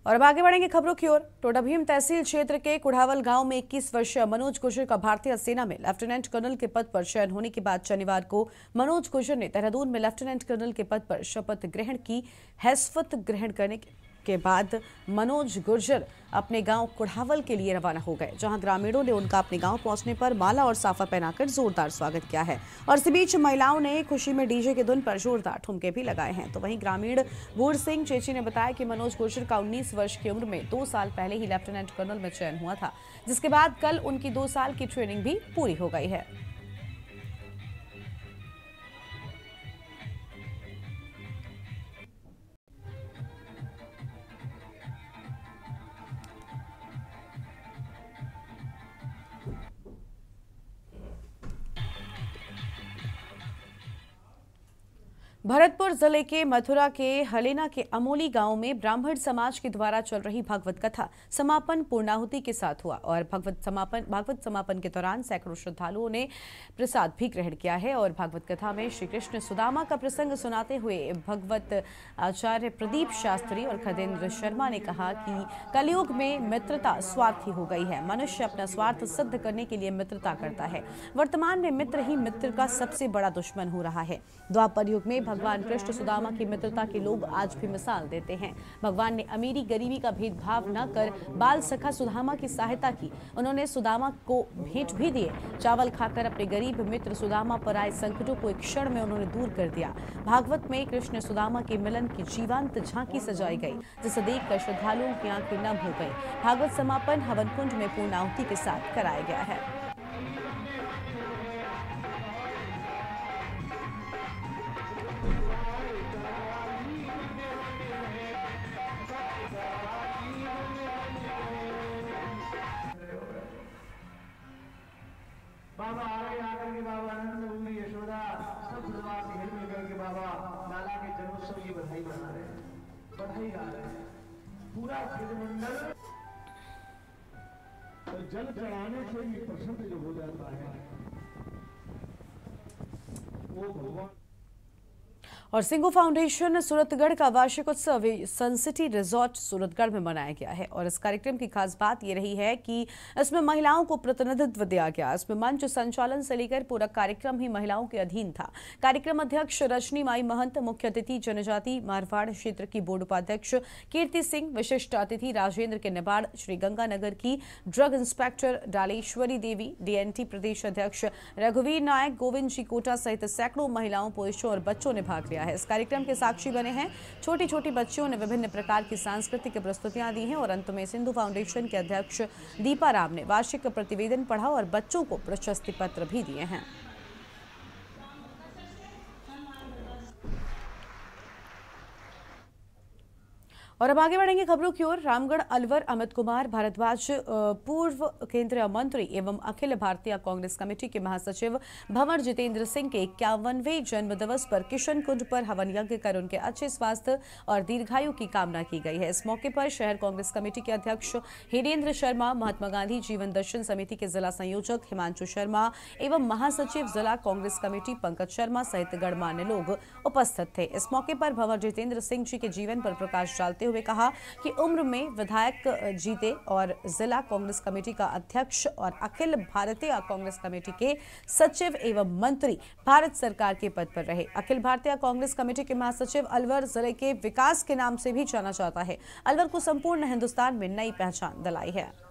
और अब आगे बढ़ेंगे खबरों की ओर। टोडाभीम तहसील क्षेत्र के कुढ़ावल गांव में 21 वर्षीय मनोज गुर्जर का भारतीय सेना में लेफ्टिनेंट कर्नल के पद पर चयन होने के बाद शनिवार को मनोज गुर्जर ने देहरादून में लेफ्टिनेंट कर्नल के पद पर शपथ ग्रहण की। हैसियत ग्रहण करने के बाद मनोज गुर्जर अपने गांव कुढ़ावल के लिए रवाना हो गए, जहां ग्रामीणों ने उनका अपने गांव पहुंचने पर माला और साफा पहनाकर जोरदार स्वागत किया है। और इसी बीच महिलाओं ने खुशी में डीजे की धुन पर जोरदार ठुमके भी लगाए हैं। तो वहीं ग्रामीण बूढ़ सिंह चेची ने बताया कि मनोज गुर्जर का 19 वर्ष की उम्र में 2 साल पहले ही लेफ्टिनेंट कर्नल में चयन हुआ था, जिसके बाद कल उनकी 2 साल की ट्रेनिंग भी पूरी हो गई है। भरतपुर जिले के मथुरा के हलेना के अमोली गांव में ब्राह्मण समाज के द्वारा चल रही भागवत कथा समापन पूर्णाहुति के साथ हुआ और भागवत समापन के दौरान सैकड़ों श्रद्धालुओं ने प्रसाद भी ग्रहण किया है। और भागवत कथा में श्री कृष्ण सुदामा का प्रसंग सुनाते हुए भगवत आचार्य प्रदीप शास्त्री और खगेंद्र शर्मा ने कहा कि कलयुग में मित्रता स्वार्थी हो गई है। मनुष्य अपना स्वार्थ सिद्ध करने के लिए मित्रता करता है। वर्तमान में मित्र ही मित्र का सबसे बड़ा दुश्मन हो रहा है। द्वापर युग में भगवान कृष्ण सुदामा की मित्रता के लोग आज भी मिसाल देते हैं। भगवान ने अमीरी गरीबी का भेदभाव न कर बाल सखा सुदामा की सहायता की। उन्होंने सुदामा को भेंट भी दिए। चावल खाकर अपने गरीब मित्र सुदामा पर आए संकटों को एक क्षण में उन्होंने दूर कर दिया। भागवत में कृष्ण सुदामा के मिलन की जीवंत झांकी सजाई गई, जिसे देखकर श्रद्धालुओं की आंखें नम हो गई। भागवत समापन हवन कुंड में पूर्णाहुति के साथ कराया गया है। बाबा आकर के बाबा आनंद हुई यशोदा सब परिवार से हिल मिल करके बाबा लाला के जन्मोत्सव की बधाई बना रहे हैं, बधाई गा रहे हैं। पूरा ब्रजमंडल तो जल चढ़ाने से भी प्रसिद्ध जो हो जाता है वो भगवान। और सिंगो फाउंडेशन सूरतगढ़ का वार्षिक उत्सव सनसिटी रिजॉर्ट सूरतगढ़ में मनाया गया है। और इस कार्यक्रम की खास बात यह रही है कि इसमें महिलाओं को प्रतिनिधित्व दिया गया। इसमें मंच संचालन से लेकर पूरा कार्यक्रम ही महिलाओं के अधीन था। कार्यक्रम अध्यक्ष रजनी माई महंत, मुख्य अतिथि जनजाति मारवाड़ क्षेत्र की बोर्ड उपाध्यक्ष कीर्ति सिंह, विशिष्ट अतिथि राजेंद्र के निबाड़, श्री गंगानगर की drug inspector Daleshwari Devi, DNT प्रदेश अध्यक्ष रघुवीर नायक, गोविंद जी कोटा सहित सैकड़ों महिलाओं, पुरुषों और बच्चों ने भाग लिया है। इस कार्यक्रम के साक्षी बने हैं छोटी छोटी बच्चियों ने विभिन्न प्रकार की सांस्कृतिक प्रस्तुतियां दी हैं। और अंत में सिंधु फाउंडेशन के अध्यक्ष दीपा राम ने वार्षिक प्रतिवेदन पढ़ा और बच्चों को प्रशस्ति पत्र भी दिए हैं। और अब आगे बढ़ेंगे खबरों की ओर। रामगढ़ अलवर अमित कुमार भारद्वाज पूर्व केंद्रीय मंत्री एवं अखिल भारतीय कांग्रेस कमेटी के महासचिव भंवर जितेंद्र सिंह के 51वें जन्म दिवस पर किशन कुंड पर हवन यज्ञ कर उनके अच्छे स्वास्थ्य और दीर्घायु की कामना की गई है। इस मौके पर शहर कांग्रेस कमेटी के अध्यक्ष हिरेंद्र शर्मा, महात्मा गांधी जीवन दर्शन समिति के जिला संयोजक हिमांशु शर्मा एवं महासचिव जिला कांग्रेस कमेटी पंकज शर्मा सहित गणमान्य लोग उपस्थित थे। इस मौके पर भंवर जितेंद्र सिंह जी के जीवन पर प्रकाश डालते हुए कहा कि उम्र में विधायक जीते और जिला कांग्रेस कमेटी का अध्यक्ष और अखिल भारतीय कांग्रेस कमेटी के सचिव एवं मंत्री भारत सरकार के पद पर रहे। अखिल भारतीय कांग्रेस कमेटी के महासचिव अलवर जिले के विकास के नाम से भी जाना जाता है। अलवर को संपूर्ण हिंदुस्तान में नई पहचान दिलाई है।